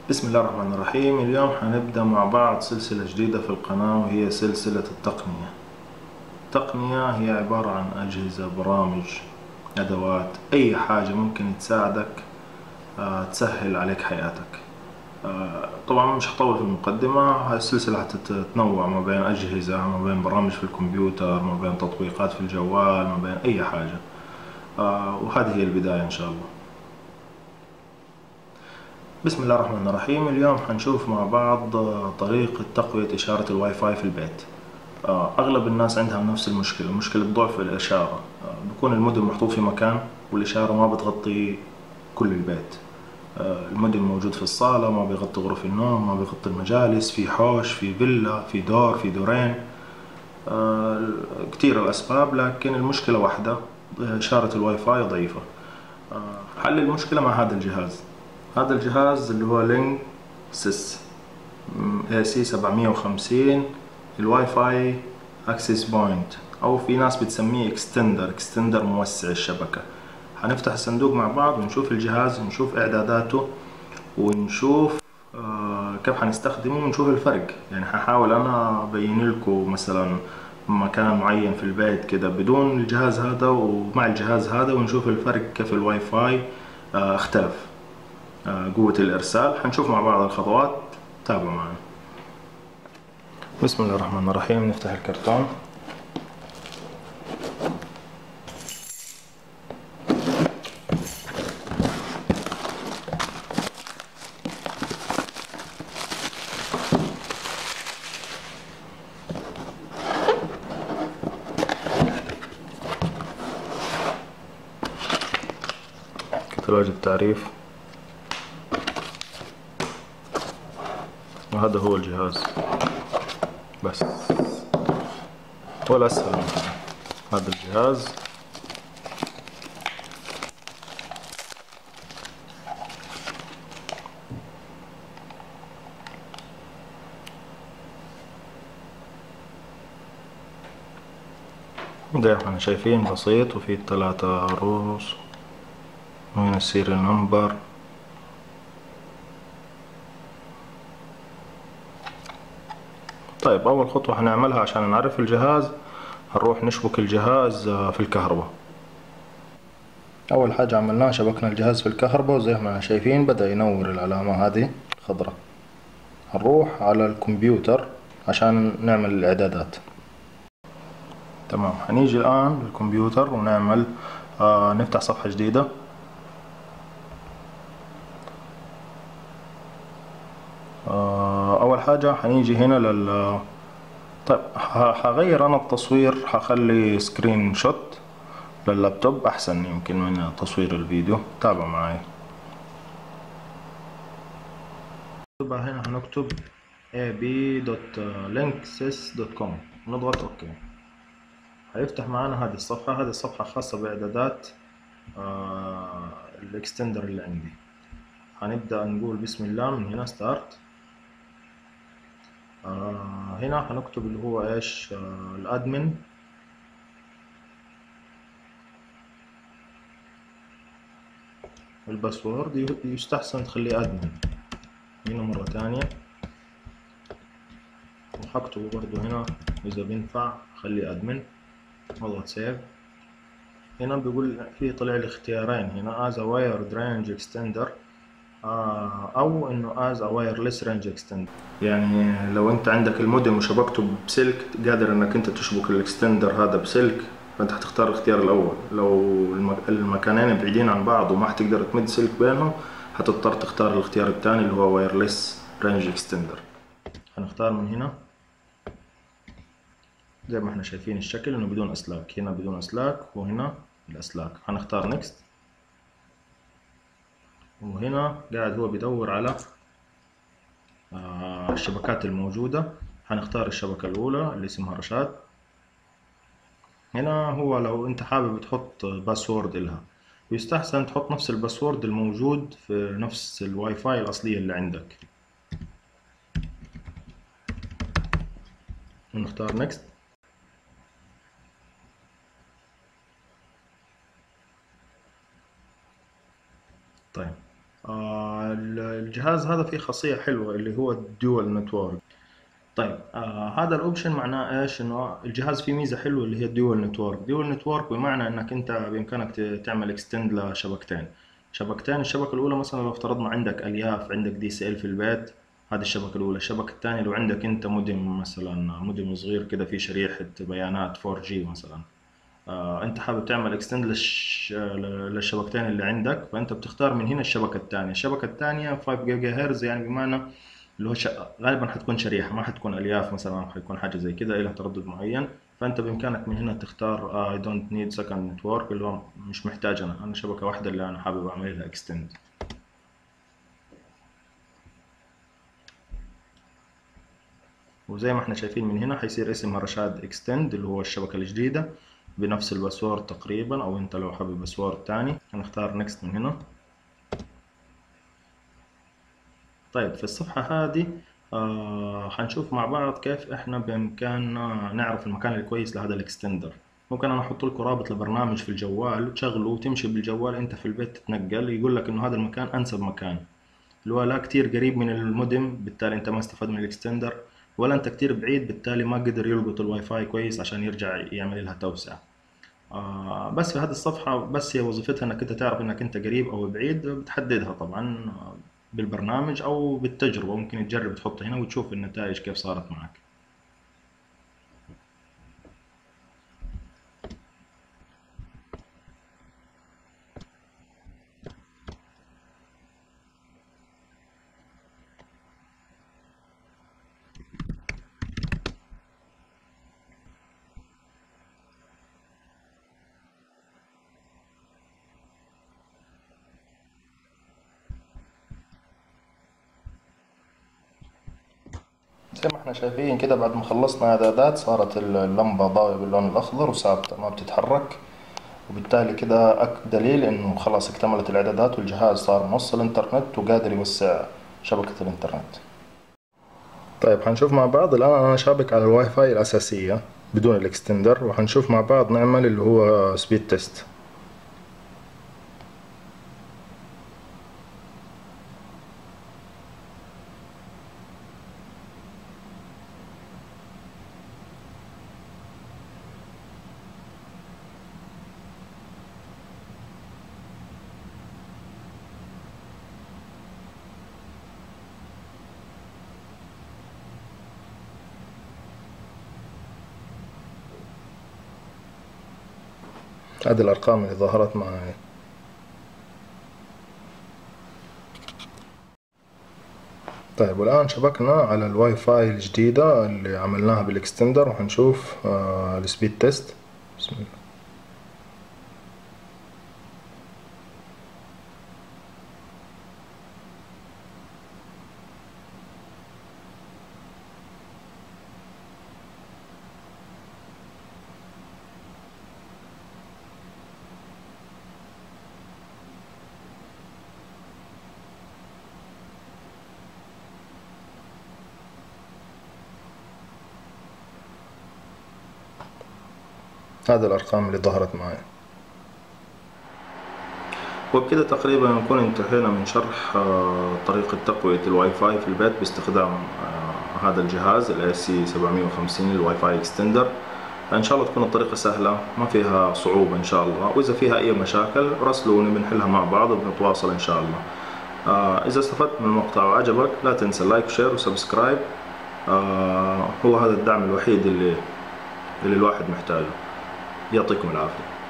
بسم الله الرحمن الرحيم. اليوم حنبدأ مع بعض سلسلة جديدة في القناة، وهي سلسلة التقنية. التقنية هي عبارة عن أجهزة، برامج، أدوات، أي حاجة ممكن تساعدك تسهل عليك حياتك. طبعا مش هطول في المقدمة. هاي السلسلة هتتنوع ما بين أجهزة، ما بين برامج في الكمبيوتر، ما بين تطبيقات في الجوال، ما بين أي حاجة. وهذه هي البداية إن شاء الله. بسم الله الرحمن الرحيم. اليوم حنشوف مع بعض طريقة تقوية إشارة الواي فاي في البيت. أغلب الناس عندها نفس المشكلة، مشكلة ضعف الإشارة. بكون المودم محطوط في مكان والإشارة ما بتغطي كل البيت. المودم موجود في الصالة، ما بيغطي غرف النوم، ما بيغطي المجالس، في حوش، في فيلا، في دور، في دورين. كتير الأسباب، لكن المشكلة واحدة: إشارة الواي فاي ضعيفة. حل المشكلة مع هذا الجهاز. هذا الجهاز اللي هو لينك سيس AC 750 الواي فاي اكسس بوينت، او في ناس بتسميه اكستندر موسع الشبكة. هنفتح الصندوق مع بعض ونشوف الجهاز ونشوف اعداداته ونشوف كيف هنستخدمه ونشوف الفرق. يعني هحاول انا ابين لكم مثلا مكان معين في البيت كده بدون الجهاز هذا ومع الجهاز هذا، ونشوف الفرق كيف الواي فاي اختلف. قوة الارسال هنشوف مع بعض الخطوات. تابعوا معنا. بسم الله الرحمن الرحيم. نفتح الكرتون. كتالوج التعريف، وهذا هو الجهاز بس، ولا أسهل من هذا الجهاز. زي ما احنا شايفين بسيط، وفيه 3 رؤوس، وهنا السيريال نمبر. طيب، أول خطوة هنعملها عشان نعرف الجهاز، هنروح نشبك الجهاز في الكهرباء. أول حاجة عملناها شبكنا الجهاز في الكهرباء، وزي ما شايفين بدأ ينور العلامة هذه الخضراء. هنروح على الكمبيوتر عشان نعمل الإعدادات. تمام، هنيجي الآن للكمبيوتر ونعمل نفتح صفحة جديدة. أول حاجة هنيجي هنا طيب، هغير أنا التصوير، هخلي سكرين شوت لللابتوب أحسن يمكن من تصوير الفيديو. تابع معي. هنا هنكتب ab.linksys.com، نضغط OK. هيفتح معنا هذه الصفحة. هذه الصفحة خاصة بإعدادات الاكستندر اللي عندي. هنبدأ نقول بسم الله من هنا ستارت. هنا هنكتب اللي هو ايش، الادمن. الباسورد يستحسن تخليه ادمن. هنا مرة تانية، وهكتبه برضو هنا اذا بينفع خليه ادمن. اضغط سيف. هنا بيقول في طلع لي اختيارين هنا: as a wired range extender او انه as a wireless range extender. يعني لو انت عندك المودم وشبكته بسلك، قادر انك انت تشبك الاكستندر هذا بسلك، فانت هتختار الاختيار الاول. لو المكانين بعيدين عن بعض وما هتقدر تمد سلك بينهم، هتضطر تختار الاختيار الثاني اللي هو وايرلس رينج اكستندر. هنختار من هنا زي ما احنا شايفين الشكل، انه بدون اسلاك. هنا بدون اسلاك وهنا الاسلاك. هنختار نيكست. وهنا قاعد هو بيدور على الشبكات الموجودة. هنختار الشبكة الأولى اللي اسمها رشاد. هنا هو لو انت حابب تحط باسورد إلها، يستحسن تحط نفس الباسورد الموجود في نفس الواي فاي الأصلية اللي عندك. نختار نيكست. طيب، الجهاز هذا فيه خاصية حلوة اللي هو الدول نتورك. طيب هذا الاوبشن معناه ايش؟ انه الجهاز فيه ميزه حلوه اللي هي الديول نتورك. ديول نتورك بمعنى انك انت بامكانك تعمل اكستند لشبكتين. الشبكه الاولى مثلا لو افترضنا عندك الياف، عندك دي سي ال في البيت، هذه الشبكه الاولى. الشبكه الثانيه لو عندك انت مودم مثلا، مودم صغير كده في شريحه بيانات 4G مثلا، انت حابب تعمل اكستند للشبكتين اللي عندك، فانت بتختار من هنا الشبكه الثانيه 5 جيجا هرتز، يعني بمعنى اللي هو غالبا حتكون شريحه، ما حتكون الياف مثلا، حيكون حاجه زي كده لها تردد معين. فانت بامكانك من هنا تختار اي دونت نيد سكند نتورك، اللي هو مش محتاج، انا شبكه واحده اللي انا حابب اعمل لها اكستند. وزي ما احنا شايفين من هنا حيصير اسمها رشاد اكستند، اللي هو الشبكه الجديده بنفس الباسورد تقريبا، او انت لو حابب باسورد تاني هنختار نكست من هنا. طيب في الصفحة هذه حنشوف مع بعض كيف احنا بإمكاننا نعرف المكان الكويس لهذا الاكستندر. ممكن انا احط لكم رابط لبرنامج في الجوال تشغله وتمشي بالجوال انت في البيت تتنقل، يقول لك انه هذا المكان انسب مكان، اللي هو لا كتير قريب من المودم بالتالي انت ما استفاد من الاكستندر، ولا انت كتير بعيد بالتالي ما قدر يلقط الواي فاي كويس عشان يرجع يعمل لها توسعة. بس في هذه الصفحة بس هي وظيفتها انك انت تعرف انك انت قريب او بعيد، بتحددها طبعا بالبرنامج او بالتجربة، ممكن تجرب تحط هنا وتشوف النتائج كيف صارت معك. زي ما احنا شايفين كده بعد ما خلصنا اعدادات صارت اللمبة ضاوية باللون الاخضر وثابتة ما بتتحرك، وبالتالي كده دليل انه خلاص اكتملت الاعدادات والجهاز صار موصل انترنت وقادر يوسع شبكة الانترنت. طيب حنشوف مع بعض الآن أنا شابك على الواي فاي الأساسية بدون الاكستندر، وحنشوف مع بعض نعمل اللي هو سبيد تيست. هذه الأرقام اللي ظهرت معي. طيب والآن شبكنا على الواي فاي الجديدة اللي عملناها بالاكستندر، وحنشوف السبيد تيست. بسم الله. هذه الأرقام اللي ظهرت معي. وبكده تقريبا نكون انتهينا من شرح طريقة تقوية الواي فاي في البيت باستخدام هذا الجهاز ال AC750 الواي فاي اكستندر. ان شاء الله تكون الطريقة سهلة ما فيها صعوبة ان شاء الله، واذا فيها اي مشاكل راسلوني بنحلها مع بعض وبنتواصل ان شاء الله. اذا استفدت من المقطع وعجبك لا تنسى لايك وشير وسبسكرايب، هو هذا الدعم الوحيد اللي الواحد محتاجه. يعطيكم العافية.